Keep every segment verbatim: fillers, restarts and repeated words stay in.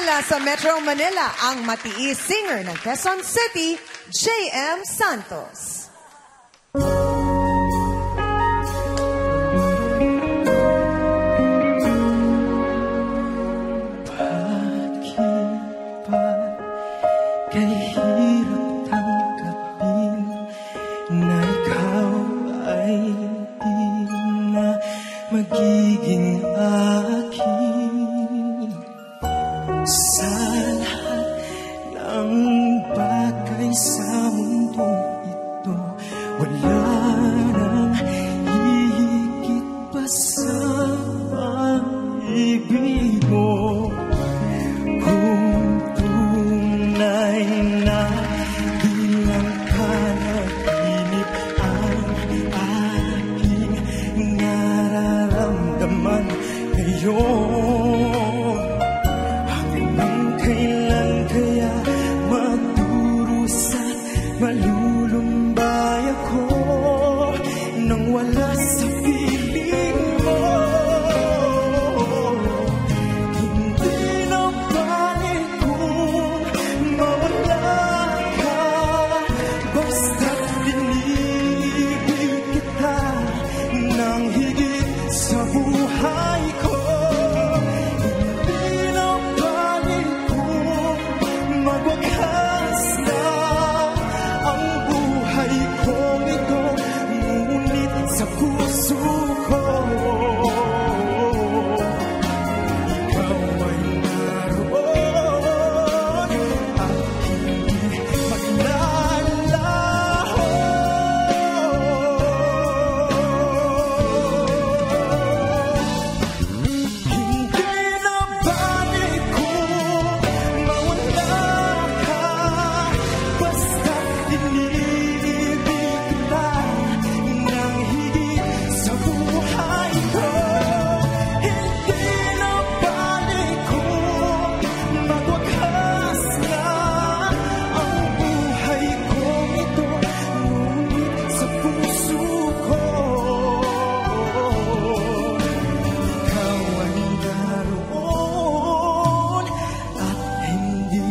mula sa Metro Manila, ang matiis singer ng Quezon City, J M Santos. Bakit ba kay hirap tanggapin na ikaw ay di na magiging akin? Sa lahat ng bagay sa mundong ito, wala nang hihigit pa sa pag-ibig mo. Kung tunay na bilang panaginip ang aking nararamdaman ngayon, hanggang kailan kaya magdurusa't malulumbay ako nang wala sa piling mo? Hindi na balik kung mawala ka, basta't binibig kita ng higit sa buhay ko. Hindi na balik kung magwakas na ang buhay kong ito, ngunit sa puso ko ikaw ay naroon at hindi maglalaho. Hindi na balik kung mawala ka, basta't inibig kita ng higit sa buhay ko. Hindi na balik kung magwakas na ang buhay kong ito, ngunit sa puso ko ikaw ay naroon at hindi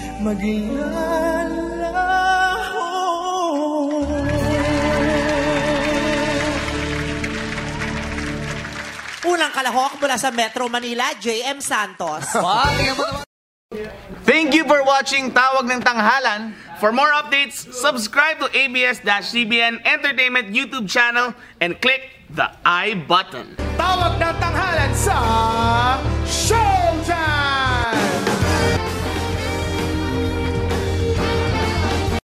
maglalaho. Unang kalahok mula sa Metro Manila, J M Santos. Thank you for watching Tawag ng Tanghalan. For more updates, subscribe to A B S C B N Entertainment YouTube channel and click the I button. Tawag ng Tanghalan sa